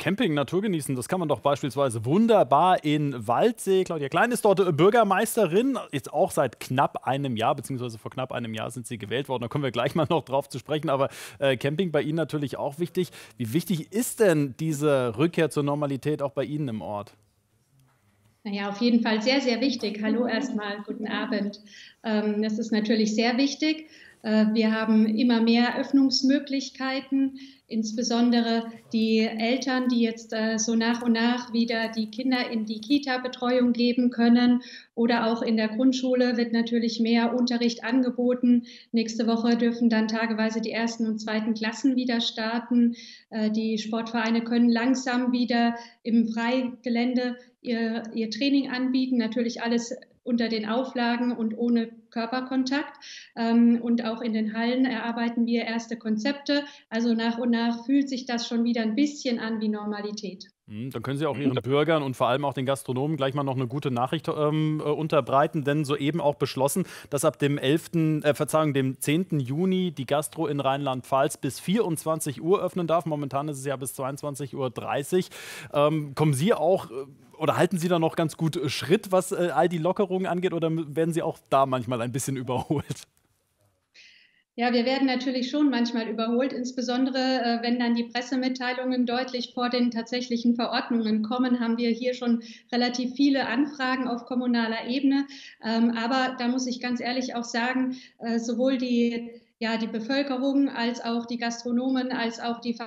Camping, Natur genießen, das kann man doch beispielsweise wunderbar in Waldsee. Claudia Klein ist dort Bürgermeisterin, ist auch seit knapp einem Jahr, beziehungsweise vor knapp einem Jahr sind sie gewählt worden. Da kommen wir gleich mal noch drauf zu sprechen. Aber Camping bei Ihnen natürlich auch wichtig. Wie wichtig ist denn diese Rückkehr zur Normalität auch bei Ihnen im Ort? Naja, auf jeden Fall sehr, sehr wichtig. Hallo erstmal, guten Abend. Das ist natürlich sehr wichtig. Wir haben immer mehr Öffnungsmöglichkeiten, insbesondere die Eltern, die jetzt so nach und nach wieder die Kinder in die Kita-Betreuung geben können, oder auch in der Grundschule wird natürlich mehr Unterricht angeboten. Nächste Woche dürfen dann tageweise die ersten und zweiten Klassen wieder starten. Die Sportvereine können langsam wieder im Freigelände ihr Training anbieten, natürlich alles unter den Auflagen und ohne Körperkontakt. Und auch in den Hallen erarbeiten wir erste Konzepte. Also nach und nach fühlt sich das schon wieder ein bisschen an wie Normalität. Dann können Sie auch Ihren Bürgern und vor allem auch den Gastronomen gleich mal noch eine gute Nachricht unterbreiten, denn soeben auch beschlossen, dass ab dem dem 10. Juni die Gastro in Rheinland-Pfalz bis 24 Uhr öffnen darf. Momentan ist es ja bis 22:30 Uhr. Kommen Sie auch oder halten Sie da noch ganz gut Schritt, was all die Lockerungen angeht, oder werden Sie auch da manchmal ein bisschen überholt? Ja, wir werden natürlich schon manchmal überholt, insbesondere wenn dann die Pressemitteilungen deutlich vor den tatsächlichen Verordnungen kommen, haben wir hier schon relativ viele Anfragen auf kommunaler Ebene. Aber da muss ich ganz ehrlich auch sagen, sowohl die Bevölkerung als auch die Gastronomen als auch die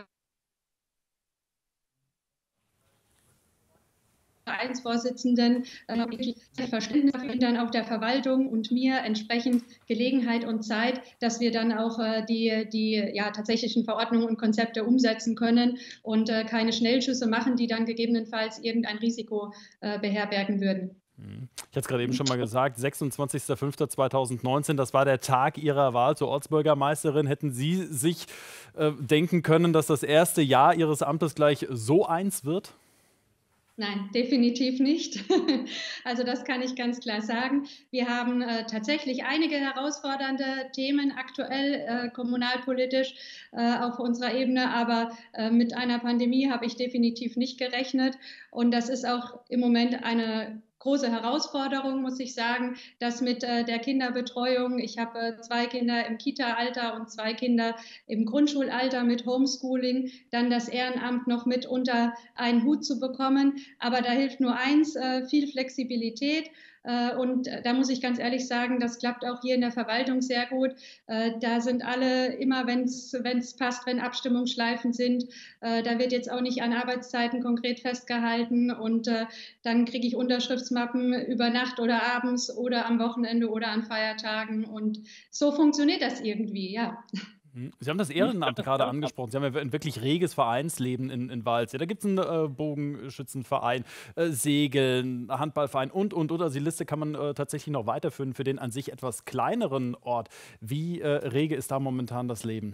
Vereinsvorsitzenden Verständnis dann auch der Verwaltung und mir entsprechend Gelegenheit und Zeit, dass wir dann auch die tatsächlichen Verordnungen und Konzepte umsetzen können und keine Schnellschüsse machen, die dann gegebenenfalls irgendein Risiko beherbergen würden. Ich hatte es gerade eben schon mal gesagt, 26.05.2019, das war der Tag Ihrer Wahl zur Ortsbürgermeisterin. Hätten Sie sich denken können, dass das erste Jahr Ihres Amtes gleich so eins wird? Nein, definitiv nicht. Also das kann ich ganz klar sagen. Wir haben tatsächlich einige herausfordernde Themen aktuell kommunalpolitisch auf unserer Ebene, aber mit einer Pandemie habe ich definitiv nicht gerechnet. Und das ist auch im Moment eine große Herausforderung, muss ich sagen, das mit der Kinderbetreuung. Ich habe zwei Kinder im Kita-Alter und zwei Kinder im Grundschulalter mit Homeschooling, dann das Ehrenamt noch mit unter einen Hut zu bekommen. Aber da hilft nur eins, viel Flexibilität. Und da muss ich ganz ehrlich sagen, das klappt auch hier in der Verwaltung sehr gut. Da sind alle immer, wenn es passt, wenn Abstimmungsschleifen sind, da wird jetzt auch nicht an Arbeitszeiten konkret festgehalten. Und dann kriege ich Unterschriftsmappen über Nacht oder abends oder am Wochenende oder an Feiertagen. Und so funktioniert das irgendwie, ja. Sie haben das Ehrenamt gerade angesprochen. Sie haben ja ein wirklich reges Vereinsleben in Waldsee. Da gibt es einen Bogenschützenverein, Segeln, Handballverein und. Also die Liste kann man tatsächlich noch weiterführen für den an sich etwas kleineren Ort. Wie rege ist da momentan das Leben?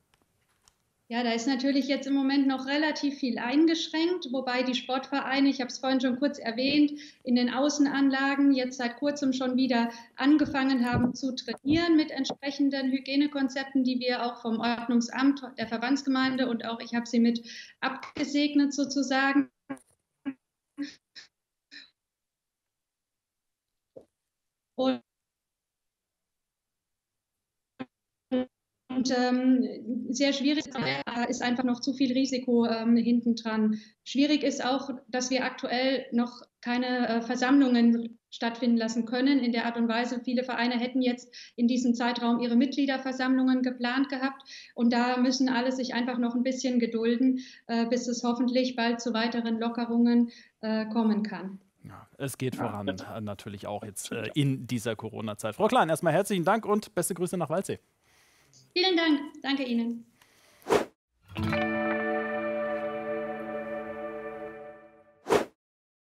Ja, da ist natürlich jetzt im Moment noch relativ viel eingeschränkt, wobei die Sportvereine, ich habe es vorhin schon kurz erwähnt, in den Außenanlagen jetzt seit kurzem schon wieder angefangen haben zu trainieren mit entsprechenden Hygienekonzepten, die wir auch vom Ordnungsamt der Verbandsgemeinde und auch ich habe sie mit abgesegnet sozusagen. Und sehr schwierig ist einfach noch zu viel Risiko hinten dran. Schwierig ist auch, dass wir aktuell noch keine Versammlungen stattfinden lassen können in der Art und Weise. Viele Vereine hätten jetzt in diesem Zeitraum ihre Mitgliederversammlungen geplant gehabt und da müssen alle sich einfach noch ein bisschen gedulden, bis es hoffentlich bald zu weiteren Lockerungen kommen kann. Ja, es geht voran, natürlich auch jetzt in dieser Corona-Zeit. Frau Klein, erstmal herzlichen Dank und beste Grüße nach Waldsee. Vielen Dank. Danke Ihnen.